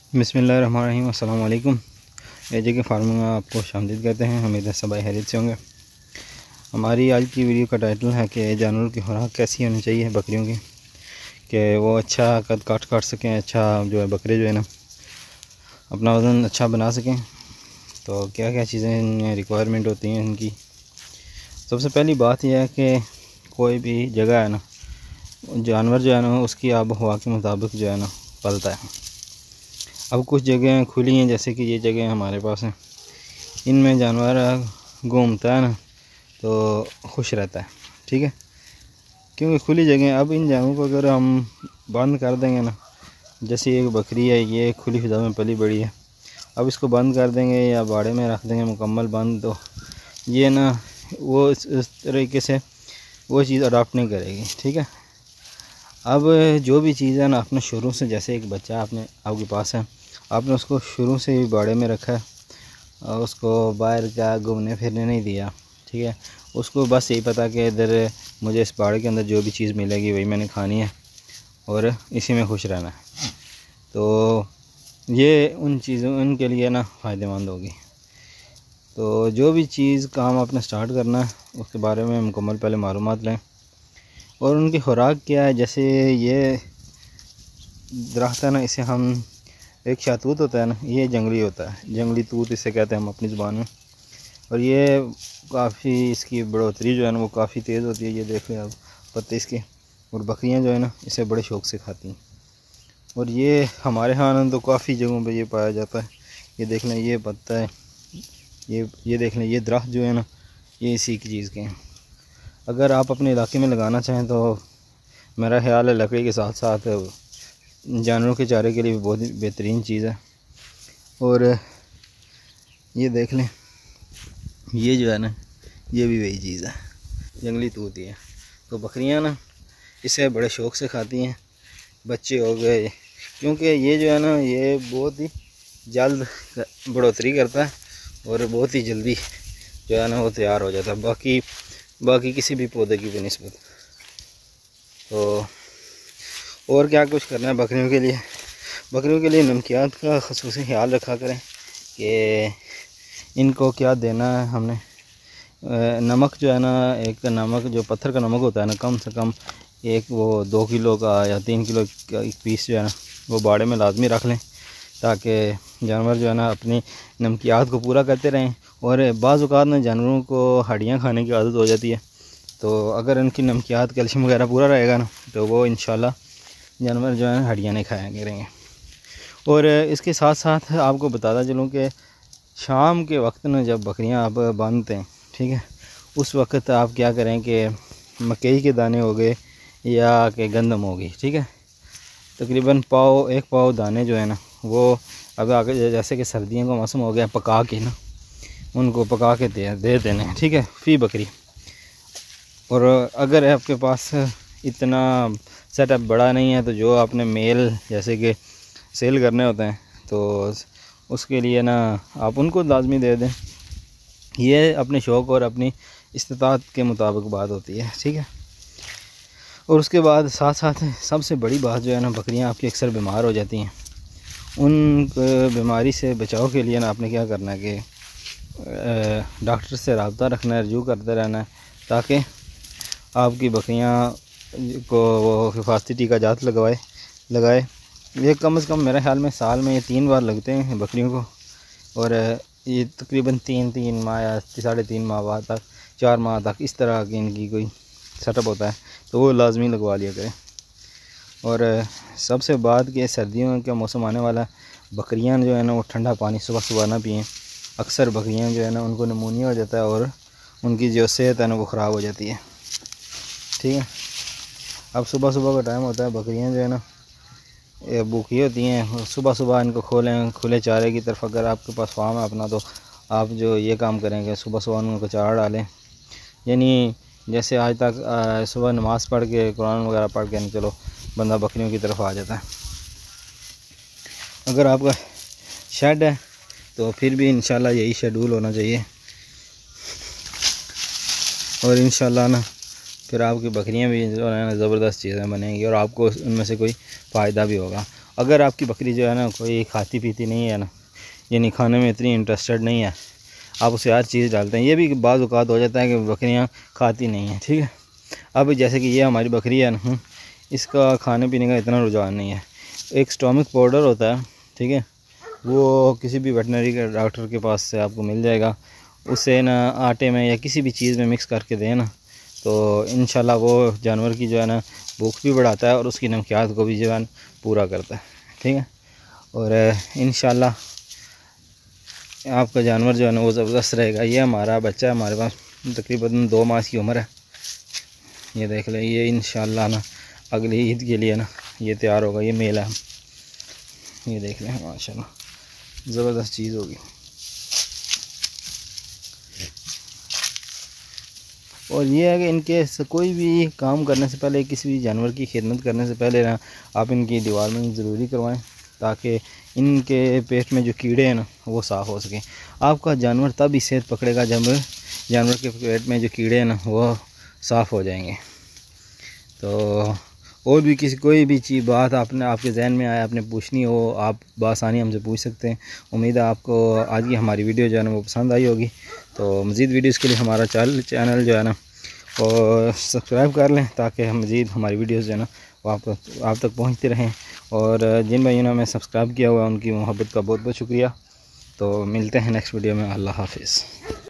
बिस्मिल्लाहिर्रहमानिर्रहीम। अस्सलाम वालेकुम। AJK फार्मिंग में आपको शामिल कहते हैं। उम्मीद है सब खैरियत से होंगे। हमारी आज की वीडियो का टाइटल है कि जानवरों की खुराक कैसी होनी चाहिए बकरियों की, कि वो अच्छा कद काट सकें, अच्छा जो है बकरे जो है ना अपना वज़न अच्छा बना सकें। तो क्या क्या चीज़ें रिक्वायरमेंट होती हैं इनकी। सबसे पहली बात यह है कि कोई भी जगह है ना, जानवर जो है ना उसकी आब हवा के मुताबिक जो है ना पलता है। अब कुछ जगह खुली हैं, जैसे कि ये जगह हमारे पास है, इनमें जानवर घूमता है ना तो खुश रहता है, ठीक है, क्योंकि खुली जगह। अब इन जानवरों को अगर हम बंद कर देंगे ना, जैसे एक बकरी है, ये खुली फिजा में पली बड़ी है, अब इसको बंद कर देंगे या बाड़े में रख देंगे मुकम्मल बंद, तो ये ना वो इस तरीके से वो चीज़ अडॉप्ट नहीं करेगी, ठीक है। अब जो भी चीज़ है ना, आपने शुरू से, जैसे एक बच्चा आपके पास है, आपने उसको शुरू से ही बाड़े में रखा है और उसको बाहर का घूमने फिरने नहीं दिया, ठीक है। उसको बस यही पता कि इधर मुझे इस बाड़े के अंदर जो भी चीज़ मिलेगी वही मैंने खानी है और इसी में खुश रहना है। तो ये उन चीज़ों उनके लिए ना फ़ायदेमंद होगी। तो जो भी चीज़ काम आपने स्टार्ट करना है उसके बारे में मुकम्मल पहले मालूमात लें और उनकी खुराक क्या है। जैसे ये दरख्त है ना, इसे हम एक शातूत होता है ना, ये जंगली होता है, जंगली तूत इसे कहते हैं हम अपनी ज़ुबान में। और ये काफ़ी इसकी बढ़ोतरी जो है ना वो काफ़ी तेज़ होती है। ये देख लें आप पत्ते इसके, और बकरियां जो है ना इसे बड़े शौक़ से खाती हैं। और ये हमारे यहाँ ना तो काफ़ी जगहों पे ये पाया जाता है। ये देख लें, ये पत्ता है, ये देख लें, ये दरख्त जो है ना ये इसी की चीज़ के हैं। अगर आप अपने इलाके में लगाना चाहें तो मेरा ख्याल है लकड़ी के साथ साथ जानवरों के चारे के लिए भी बहुत ही बेहतरीन चीज़ है। और ये देख लें, ये जो है ना ये भी वही चीज़ है, जंगली तूत है। तो बकरियां ना इसे बड़े शौक़ से खाती हैं। बच्चे हो गए, क्योंकि ये जो है ना ये बहुत ही जल्द बढ़ोतरी करता है और बहुत ही जल्दी जो है ना वो तैयार हो जाता है बाकी किसी भी पौधे की भी निस्बत। तो और क्या कुछ करना है बकरियों के लिए। बकरियों के लिए नमकियात का ख़ुसूसी ख्याल रखा करें कि इनको क्या देना है हमने। नमक जो है ना, एक नमक जो पत्थर का नमक होता है ना, कम से कम एक वो 2 किलो का या 3 किलो का एक पीस जो है ना वो बाड़े में लाजमी रख लें, ताकि जानवर जो है ना अपनी नमकियात को पूरा करते रहें। और बाज़ औक़ात ना जानवरों को हड्डियाँ खाने की आदत हो जाती है, तो अगर उनकी नमकियात कैल्शियम वगैरह पूरा रहेगा ना तो वो इंशाल्लाह जानवर जो है हड्डियाँ नहीं खाया करेंगे। और इसके साथ साथ आपको बताता चलूँ कि शाम के वक्त ना जब बकरियां आप बांधते हैं, ठीक है, उस वक्त आप क्या करें कि मकई के दाने हो गए या कि गंदम हो गई, ठीक है, तकरीबन एक पाव दाने जो है ना वो अब आगे जैसे कि सर्दियों का मौसम हो गया, पका के ना उनको पका के दे देने हैं, ठीक है, फ़ी बकरी। और अगर आपके पास इतना सेटअप बड़ा नहीं है तो जो आपने मेल जैसे कि सेल करने होते हैं तो उसके लिए ना आप उनको लाजमी दे दें। ये अपने शौक़ और अपनी इस्तिताअत के मुताबिक बात होती है, ठीक है। और उसके बाद साथ साथ सबसे बड़ी बात जो है ना, बकरियां आपकी अक्सर बीमार हो जाती हैं। उन बीमारी से बचाव के लिए ना आपने क्या करना है कि डॉक्टर से रब्ता रखना है, रजू करते रहना है, ताकि आपकी बकरियां को वो हिफाजती टीका जात लगाए। ये कम से कम मेरे ख्याल में साल में ये 3 बार लगते हैं बकरियों को। और ये तकरीबन 3 माह या 3.5 माह बाद तक 4 माह तक इस तरह की इनकी कोई सेटअप होता है, तो वो लाजमी लगवा लिया करें। और सबसे बात कि सर्दियों का मौसम आने वाला है, बकरियां जो है ना वो ठंडा पानी सुबह ना पिएँ। अक्सर बकरियां जो है ना उनको निमोनिया हो जाता है और उनकी जो सेहत है ना वो ख़राब हो जाती है, ठीक है। अब सुबह का टाइम होता है, बकरियां जो है ना ये भूखी होती हैं। सुबह इनको खुले चारे की तरफ, अगर आपके पास फार्म है अपना तो आप जो ये काम करेंगे सुबह उनको चारा डालें। यानी जैसे आज तक सुबह नमाज़ पढ़ के कुरान वगैरह पढ़ के चलो बंदा बकरियों की तरफ आ जाता है। अगर आपका शेड है तो फिर भी इंशाल्लाह यही शेड्यूल होना चाहिए और इंशाल्लाह ना फिर आपकी बकरियां भी जो है ना ज़बरदस्त चीज़ें बनेंगी और आपको उनमें से कोई फ़ायदा भी होगा। अगर आपकी बकरी जो है ना कोई खाती पीती नहीं है ना, यानी खाने में इतनी इंटरेस्टेड नहीं है, आप उसे हर चीज़ डालते हैं, ये भी बाज़ औक़ात हो जाता है कि बकरियां खाती नहीं हैं, ठीक है। अब जैसे कि ये हमारी बकरी है ना, इसका खाने पीने का इतना रुझान नहीं है। एक स्टोमिक पाउडर होता है, ठीक है, वो किसी भी वेटनरी के डॉक्टर के पास से आपको मिल जाएगा। उसे ना आटे में या किसी भी चीज़ में मिक्स करके दें ना, तो इंशाल्लाह वो जानवर की जो है ना भूख भी बढ़ाता है और उसकी नमकियात को भी जो है पूरा करता है, ठीक है। और इंशाल्लाह आपका जानवर जो है ना वो ज़बरदस्त रहेगा। ये हमारा बच्चा है, हमारे पास तकरीबन 2 माह की उम्र है। ये देख लें, ये इंशाल्लाह ना अगली ईद के लिए ना ये तैयार होगा। ये मेल है, ये देख लें, माशाल्लाह ज़बरदस्त चीज़ होगी। और ये है कि इनके कोई भी काम करने से पहले, किसी भी जानवर की खिदमत करने से पहले ना आप इनकी डिवॉर्मिंग ज़रूरी करवाएं, ताकि इनके पेट में जो कीड़े हैं ना वो साफ़ हो सकें। आपका जानवर तब ही सेहत पकड़ेगा जब जानवर के पेट में जो कीड़े हैं ना वो साफ़ हो जाएंगे। तो और भी कोई भी चीज़ बात आपके जहन में आए, आपने पूछनी हो, आप बआसानी हमसे पूछ सकते हैं। उम्मीद है आपको आज की हमारी वीडियो जो है ना वो पसंद आई होगी। तो मज़ीद वीडियोज़ के लिए हमारा चैनल जो है ना और सब्सक्राइब कर लें, ताकि मज़ीद हमारी वीडियोज़ जो है ना वो आप तक पहुँचते रहें। और जिन भाइयों ने हमें सब्सक्राइब किया हुआ है उनकी मोहब्बत का बहुत बहुत शुक्रिया। तो मिलते हैं नेक्स्ट वीडियो में। अल्लाह हाफिज़।